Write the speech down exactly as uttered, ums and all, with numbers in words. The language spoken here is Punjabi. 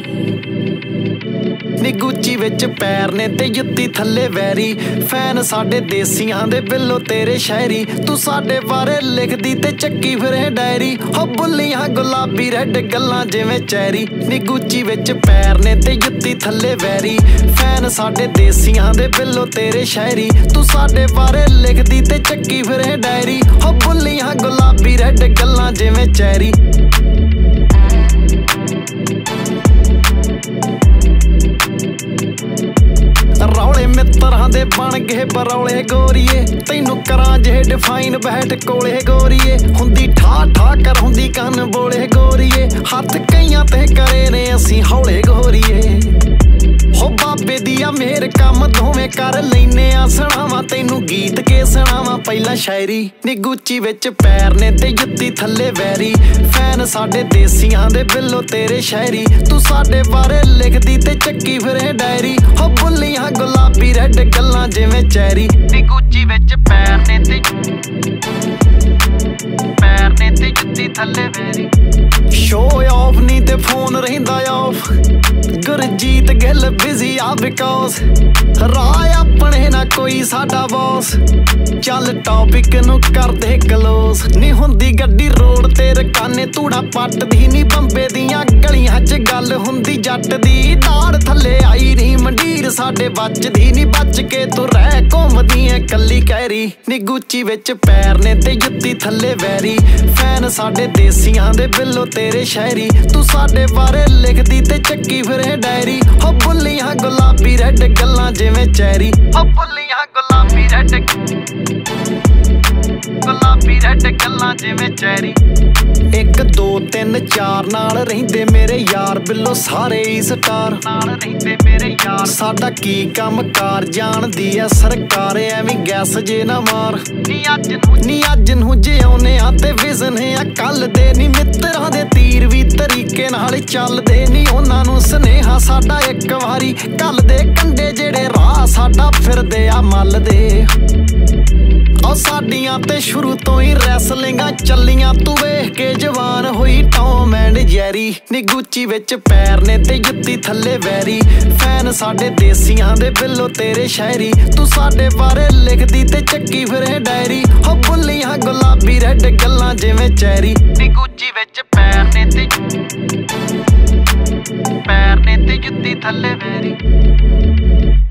ਨੀ ਗੁੱਚੀ ਵਿੱਚ ਪੈਰ ਨੇ ਤੇ ਜੁੱਤੀ ਥੱਲੇ ਵੈਰੀ। ਫੈਨ ਸਾਡੇ ਦੇਸੀਆਂ ਦੇ ਬਿੱਲੋ ਤੇਰੇ ਸ਼ਾਇਰੀ। ਤੂੰ ਸਾਡੇ ਬਾਰੇ ਲਿਖਦੀ ਤੇ ਚੱਕੀ ਫਿਰੇ ਡਾਇਰੀ। ਹੋ ਬੁੱਲੀਆਂ ਗੁਲਾਬੀ ਰੈਡ ਗੱਲਾਂ ਜਿਵੇਂ ਚੈਰੀ। ਨੀ ਗੁੱਚੀ ਵਿੱਚ ਪੈਰ ਨੇ ਤੇ ਜੁੱਤੀ ਥੱਲੇ ਵੈਰੀ। ਫੈਨ ਸਾਡੇ ਦੇਸੀਆਂ ਦੇ ਬਿੱਲੋ ਤੇਰੇ ਸ਼ਾਇਰੀ। ਤੂੰ ਸਾਡੇ ਬਾਰੇ ਲਿਖਦੀ ਤੇ ਚੱਕੀ ਫਿਰੇ ਡਾਇਰੀ। ਹੋ ਬੁੱਲੀਆਂ ਗੁਲਾਬੀ ਰੈਡ ਗੱਲਾਂ ਜਿਵੇਂ ਚੈਰੀ। ਰੌਲੇ ਮਿੱਤਰਾਂ ਦੇ ਬਣ ਗਏ ਬਰੌਲੇ ਗੋਰੀਏ। ਤੈਨੂੰ ਕਰਾਂ ਜੇ ਡਿਫਾਈਨ ਬੈਠ ਕੋਲੇ ਗੋਰੀਏ। ਹੁੰਦੀ ਠਾ ਠਾ ਕਰ ਹੁੰਦੀ ਕੰਨ ਬੋਲੇ ਗੋਰੀਏ। ਹੱਥ ਕਈਆਂ ਤੇ ਕਰੇ ਨੇ ਅਸੀਂ ਹੌਲੇ ਗੋਰੀਏ। ਹੋ ਬਾਬੇ ਦੀ ਆ ਮੇਰ ਕੰਮ ਦੋਵੇਂ ਕਰ ਲੈਨੇ ਆ। ਸੁਣਾਵਾਂ ਤੈਨੂੰ ਗੀਤ ਕੇ ਸੁਣਾਵਾਂ ਪਹਿਲਾਂ ਸ਼ਾਇਰੀ। ਨੀ ਗੁੱਚੀ ਵਿੱਚ ਪੈਰ ਨੇ ਤੇ ਜੁੱਤੀ ਥੱਲੇ ਵੈਰੀ। ਫੈਨ ਸਾਡੇ ਦੇਸੀਆਂ ਦੇ ਬਿੱਲੋ ਤੇਰੇ ਸ਼ਾਇਰੀ। ਤੂੰ ਸਾਡੇ ਬਾਰੇ ਲਿਖਦੀ ਤੇ ਚੱਕੀ ਫਿਰੇ ਡਾਇਰੀ। ਹੋ ਬੁੱਲੀਆਂ ਗੁਲਾਬੀ ਰੈਡ ਗੱਲਾਂ ਜਿਵੇਂ ਚੈਰੀ। ਨੀ ਗੁੱਚੀ ਵਿੱਚ ਪੈਰ ਨੇ ਤੇ ਪੈਰ ਨੇ ਤੇ ਜੁੱਤੀ ਥੱਲੇ ਵੈਰੀ। ਸ਼ੋ ਆਫ ਨੀ ਤੇ ਫੋਨ ਰਹਿੰਦਾ ਆਫ। ਗੁਰਜੀਤ ਗਿੱਲ ਬਿਜ਼ੀ ਆ ਬਿਕੌਜ਼ ਰਾਹ ਆਪਣੇ ਨਾ ਕੋਈ ਸਾਡਾ ਬੌਸ। ਚੱਲ ਟੌਪਿਕ ਨੂੰ ਕਰਦੇ ਕਲੋਜ਼। ਨੀ ਹੁੰਦੀ ਗੱਡੀ ਰੋਡ ਤੇ ਰਕਾਨੇ ਧੂੜਾ ਪੱਟਦੀ। ਨੀ ਬੰਬੇ ਦੀਆਂ ਗਲੀਆਂ 'ਚ ਗੱਲ ਹੁੰਦੀ ਜੱਟ ਦੀ। ਦਾੜ ਥੱਲੇ ਆਈ ਨੀ ਮੰਡੀਰ ਸਾਡੇ ਬਚਦੀ। ਨੀ ਬਚ ਕੇ ਤੂੰ ਰਹਿ ਘੁੰਮਦੀ ਐ ਕੱਲੀ ਕਹਿਰੀ। ਨੀ ਗੁੱਚੀ ਵਿੱਚ ਪੈਰ ਨੇ ਤੇ ਜੁੱਤੀ ਥੱਲੇ ਵੈਰੀ। ਫੈਨ ਸਾਡੇ ਦੇਸੀਆਂ ਦੇ ਬਿੱਲੋ ਤੇਰੇ ਸ਼ਾਇਰੀ। ਤੂੰ ਸਾਡੇ ਬਾਰੇ ਲਿਖਦੀ ਤੇ ਚੱਕੀ ਫਿਰੇ ਡਾਇਰੀ। ਹੋ ਬੁੱਲੀਆਂ ਗੁਲਾਬੀ ਰੈਡ ਗੱਲਾਂ ਜਿਵੇਂ ਚੈਰੀ। ਹੋ ਬੁੱਲੀਆਂ ਗੁਲਾਬੀ ਰੈਡ ਗੁਲਾਬੀ ਰੈਡ ਗੱਲਾਂ ਜਿਵੇਂ ਚੈਰੀ। ਇੱਕ ਦੋ ਤਿੰਨ ਚਾਰ ਨਾਲ ਰਹਿੰਦੇ ਮੇਰੇ ਯਾਰ ਬਿੱਲੋ ਸਾਰੇ ਹੀ ਸਟਾਰ। ਨਾਲ ਰਹਿੰਦੇ ਮੇਰੇ ਯਾਰ। ਸਾਡਾ ਕੀ ਕੰਮ ਕਾਰ ਜਾਣਦੀ ਆ ਸਰਕਾਰ। ਐਵੇਂ ਗੈਸ ਜੇ ਨਾ ਮਾਰ। ਨੀ ਅੱਜ ਨੂੰ ਨੀ ਅੱਜ ਨੂੰ ਜਿਉਨੇ ਆ ਤੇ ਵਿਜ਼ਨ ਆ ਕੱਲ ਦੇ। ਨੀ ਮਿੱਤਰਾਂ ਦੇ ਤੀਰ ਵੀ ਤਰੀਕੇ ਨਾਲ ਚੱਲਦੇ। ਨੀ ਉਹਨਾਂ ਨੂੰ ਸੁਨੇਹਾ ਸਾਡਾ ਇੱਕ ਵਾਰੀ ਕੱਲ ਦੇ। ਕੰਡੇ ਜਿਹੜੇ ਰਾਹ ਸਾਡਾ ਫਿਰਦੇ ਆ ਮੱਲ ਦੇ। ਉਹ ਸਾਡੀਆਂ ਤੇ ਸ਼ੁਰੂ ਤੋਂ ਹੀ ਰੈਸਲਿੰਗਾਂ ਚੱਲੀਆਂ। ਤੂੰ ਵੇਖ ਕੇ ਜਵਾਨ ਹੋਈ ਟੌਮ ਐਂਡ ਜੈਰੀ। ਨੀ ਗੁੱਚੀ ਵਿੱਚ ਪੈਰ ਨੇ ਤੇ ਜੁੱਤੀ ਥੱਲੇ ਵੈਰੀ। ਫੈਨ ਸਾਡੇ ਦੇਸੀਆਂ ਦੇ ਬਿੱਲੋ ਤੇਰੇ ਸ਼ਾਇਰੀ। ਤੂੰ ਸਾਡੇ ਬਾਰੇ ਲਿਖਦੀ ਤੇ ਚੱਕੀ ਫਿਰੇ ਡਾਇਰੀ। ਹੋ ਬੁੱਲੀਆਂ ਗੁਲਾਬੀ ਰੈਡ ਗੱਲਾਂ ਜਿਵੇਂ ਚੈਰੀ। ਨੀ ਗੁੱਚੀ ਵਿੱਚ ਪੈਰ ਨੇ ਤੇ ਪੈਰ ਨੇ ਤੇ ਜੁੱਤੀ ਥੱਲੇ ਵੈਰੀ।